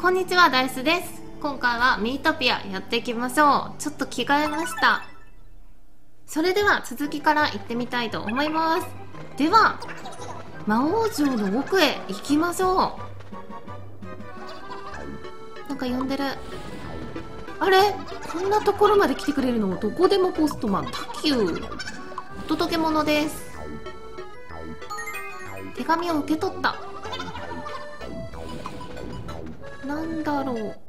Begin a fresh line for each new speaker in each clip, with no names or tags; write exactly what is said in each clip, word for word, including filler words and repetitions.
こんにちは、ダイスです。今回はミートピアやっていきましょう。ちょっと着替えました。それでは続きから行ってみたいと思います。では魔王城の奥へ行きましょう。なんか呼んでる。あれ、こんなところまで来てくれるの？どこでもポストマンタキュー。お届け物です。手紙を受け取った。なんだろう。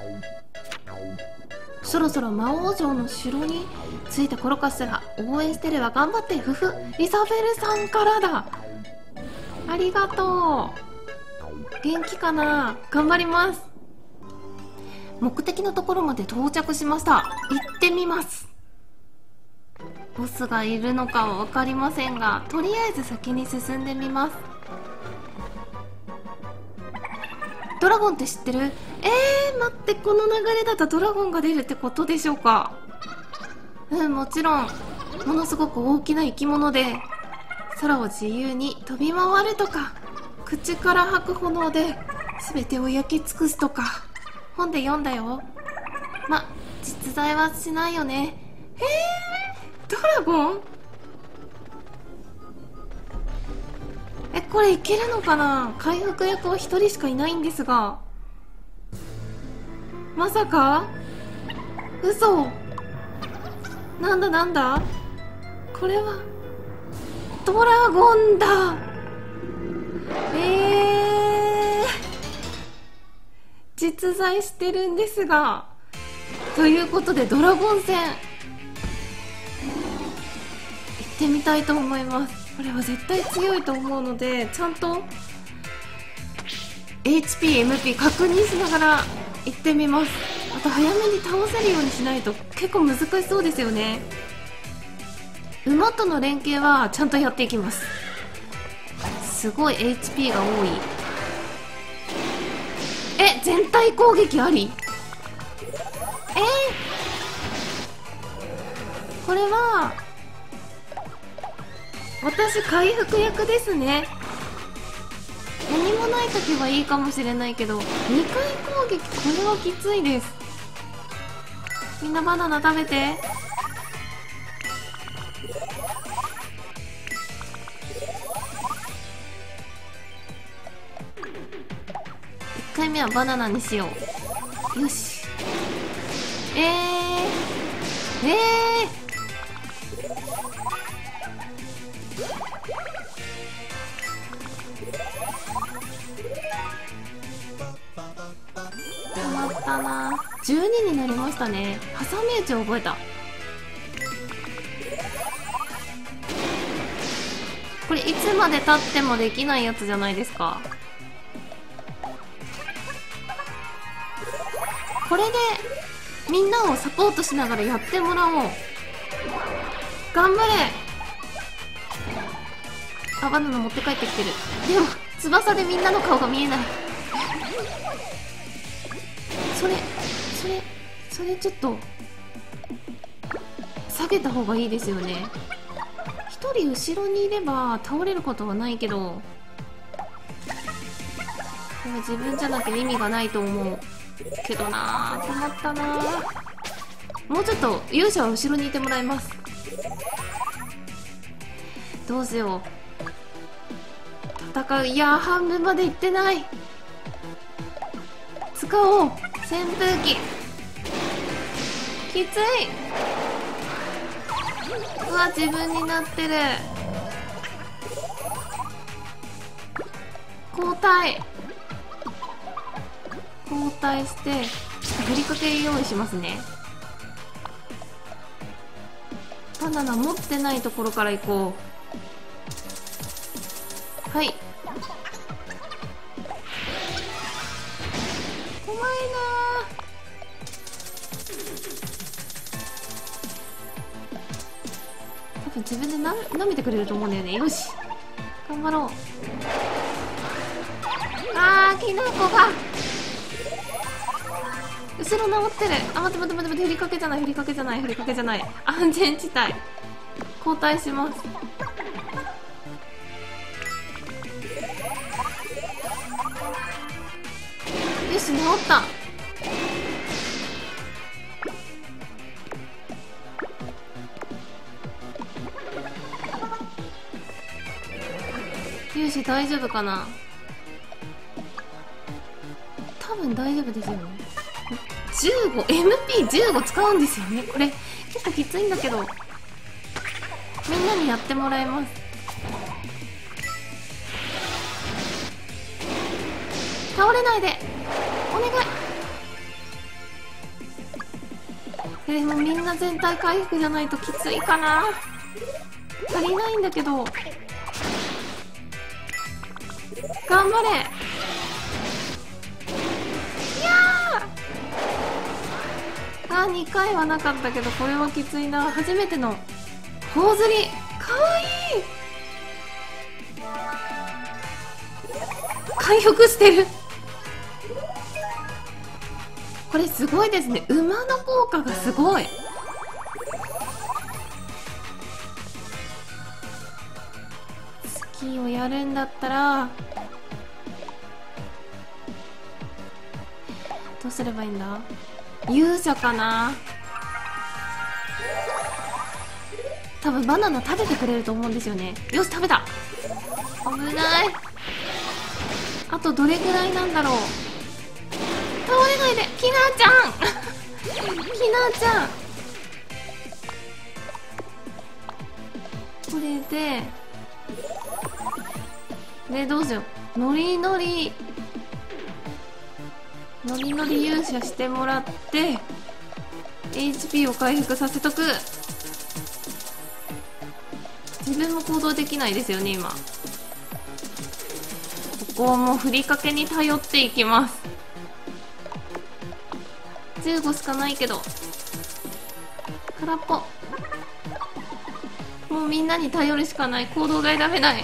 そろそろ魔王城の城に着いた頃かしら。応援してるわ、頑張って、ふふ。イザベルさんからだ。ありがとう。元気かな？頑張ります。目的のところまで到着しました。行ってみます。ボスがいるのかは分かりませんが、とりあえず先に進んでみます。ドラゴンって知ってる？えー、待って、この流れだとドラゴンが出るってことでしょうか？うん、もちろん。ものすごく大きな生き物で、空を自由に飛び回るとか、口から吐く炎で全てを焼き尽くすとか、本で読んだよ。ま、実在はしないよね。へー、ドラゴン？え、これいけるのかな？回復役は一人しかいないんですが。まさか？嘘。なんだなんだ？これはドラゴンだ。えー、実在してるんですが。ということでドラゴン戦行ってみたいと思います。これは絶対強いと思うので、ちゃんと エイチピー、エムピー 確認しながら行ってみます。あと早めに倒せるようにしないと結構難しそうですよね。馬との連携はちゃんとやっていきます。すごい エイチピー が多い。え、全体攻撃あり？えー、これは私回復役ですね。何もない時はいいかもしれないけど、にかい攻撃、これはきついです。みんなバナナ食べて。いっかいめはバナナにしよう。よし。えー、えー困ったな。じゅうにになりましたね。挟み撃ちを覚えた。これいつまで経ってもできないやつじゃないですか。これでみんなをサポートしながらやってもらおう。頑張れ。あ、バナナ持って帰ってきてる。でも翼でみんなの顔が見えない。それそれそれちょっと下げた方がいいですよね。一人後ろにいれば倒れることはないけど、でも自分じゃなきゃ意味がないと思うけどな。困ったな。もうちょっと勇者は後ろにいてもらいます。どうしよう。戦う。いやー、半分まで行ってない。使おう、扇風機。きつい。うわ、自分になってる。交代交代して、ちょっとふりかけ用意しますね。バナナ持ってないところから行こう。はい。怖いなー。多分自分でな舐めてくれると思うんだよね。よし、頑張ろう。あー、きなこが後ろ直ってる。あ、待って待って待って、ふりかけじゃない、ふりかけじゃない、ふりかけじゃない。安全地帯。交代します。よよし、治った。よし、大丈夫かな。多分大丈夫ですよね。じゅうご エムピーじゅうご 使うんですよね。これ結構きついんだけど、みんなにやってもらいます。倒れないでお願い。でもみんな全体回復じゃないときついかな。足りないんだけど、頑張れ。いやー、あーにかいはなかったけど、これはきついな。初めての頬ずり、かわいい。回復してる。これすごいですね。馬の効果がすごい。スキーをやるんだったらどうすればいいんだ。勇者かな。多分バナナ食べてくれると思うんですよね。よし、食べた。危ない。あとどれぐらいなんだろう。倒れないで、キナーちゃんキナーちゃん。これででどうしよう。ノリノリノリノリ勇者してもらって エイチピー を回復させとく。自分も行動できないですよね今。ここをもうふりかけに頼っていきます。じゅうごしかないけど空っぽ。もうみんなに頼るしかない。行動が選べない。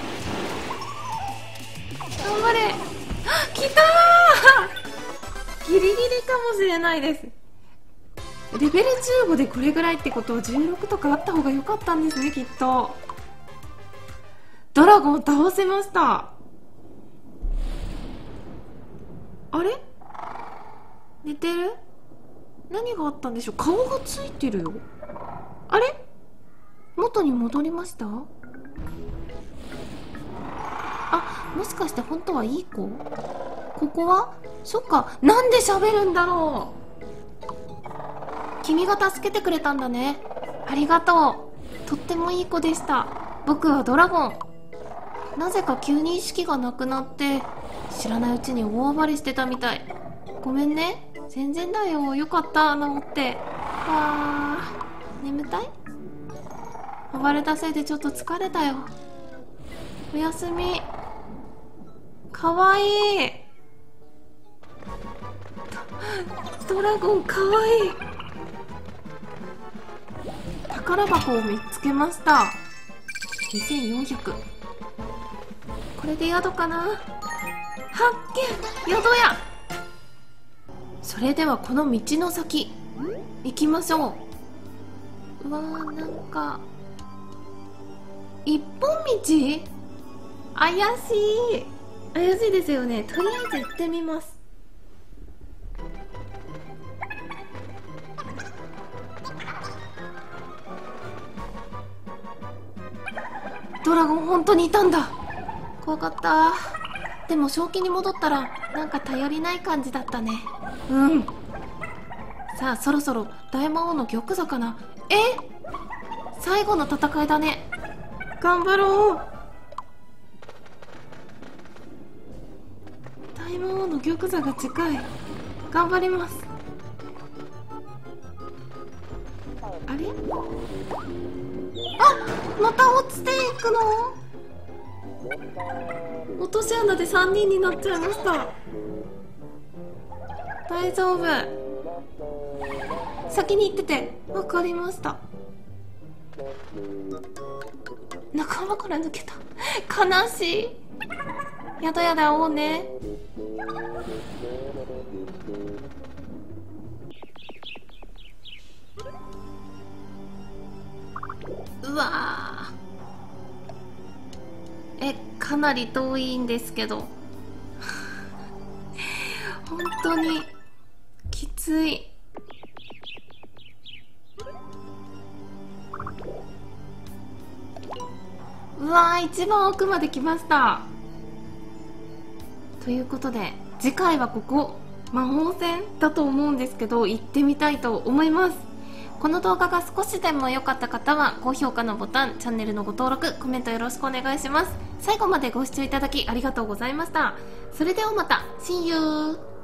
頑張れ。きたーギリギリかもしれないです。レベルじゅうごでこれぐらいってことはじゅうろくとかあった方が良かったんですね、きっと。ドラゴンを倒せました。あれ寝てる？何があったんでしょう。顔がついてるよ。あれ元に戻りました？あ、もしかして本当はいい子？ここは？そっか、なんで喋るんだろう。君が助けてくれたんだね。ありがとう。とってもいい子でした。僕はドラゴン。なぜか急に意識がなくなって知らないうちに大暴れしてたみたい。ごめんね。全然だよ。よかった治って。あー、眠たい？暴れたせいでちょっと疲れたよ。おやすみ。かわいい。ドラゴンかわいい。宝箱を見つけました。にせんよんひゃく。これで宿かな。発見、宿屋。それではこの道の先行きましょう。うわー、なんか一本道？怪しい。怪しいですよね。とりあえず行ってみます。ドラゴン本当にいたんだ。怖かった。でも正気に戻ったらなんか頼りない感じだったね。うん。さあそろそろ大魔王の玉座かな。え、最後の戦いだね。頑張ろう。大魔王の玉座が近い。頑張ります。あれ、あ、また落ちていくの？落とし穴でさんにんになっちゃいました。大丈夫。先に行ってて。わかりました。仲間から抜けた。悲しい。宿屋で会おうね。うわー、え、かなり遠いんですけど本当にきつい。うわー、一番奥まで来ました。ということで次回はここ魔法戦だと思うんですけど、行ってみたいと思います。この動画が少しでも良かった方は高評価のボタン、チャンネルのご登録、コメントよろしくお願いします。最後までご視聴いただきありがとうございました。それではまた See you!